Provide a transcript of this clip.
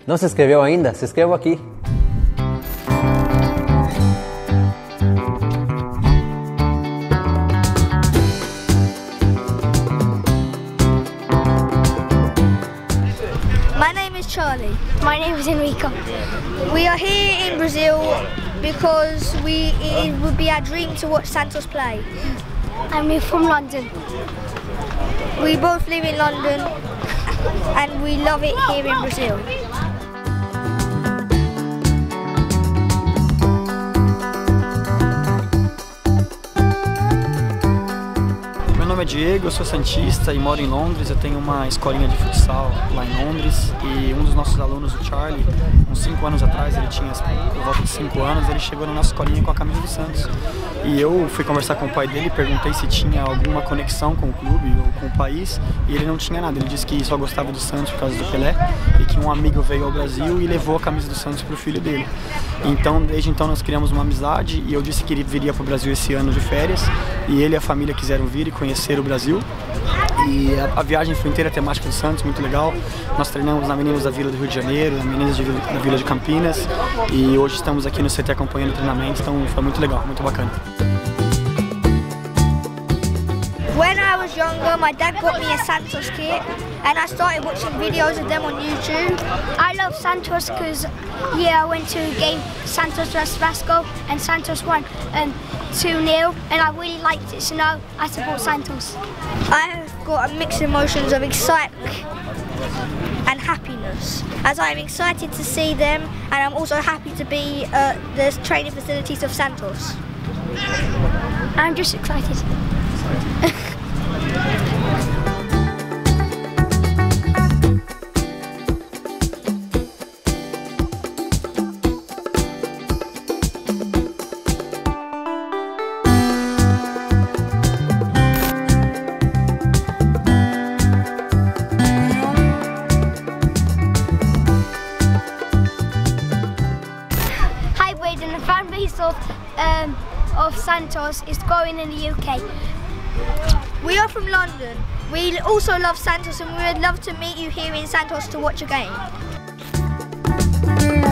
Não se inscreveu ainda? Se inscreva aqui. My name is Charlie. My name is Enrico. We are here in Brazil because it would be our dream to watch Santos play. And we're from London. We both live in London and we love it here in Brazil. Meu nome é Diego, eu sou santista e moro em Londres. Eu tenho uma escolinha de futsal lá em Londres e um dos nossos alunos, o Charlie, uns 5 anos atrás, ele tinha por volta de 5 anos, ele chegou na nossa escolinha com a camisa do Santos. E eu fui conversar com o pai dele e perguntei se tinha alguma conexão com o clube ou com o país, e ele não tinha nada. Ele disse que só gostava do Santos por causa do Pelé e que um amigo veio ao Brasil e levou a camisa do Santos para o filho dele. Então, desde então nós criamos uma amizade e eu disse que ele viria para o Brasil esse ano de férias e ele e a família quiseram vir e conhecer o Brasil. E a viagem foi inteira temática do Santos, muito legal. Nós treinamos na Meninas da Vila do Rio de Janeiro, na Meninas da Vila de Campinas e hoje estamos aqui no CT acompanhando o treinamento, então foi muito legal, muito bacana. When I was younger, my dad got me a Santos kit and I started watching videos of them on YouTube. I love Santos because, I went to a game Santos vs Vasco and Santos won 2-0 and I really liked it, so now I support Santos. I've got a mixed emotions of excitement and happiness, as I'm excited to see them and I'm also happy to be at the training facilities of Santos. I'm just excited. Hi Braden, the fan base of Santos is growing in the UK. We are from London. We also love Santos and we would love to meet you here in Santos to watch a game.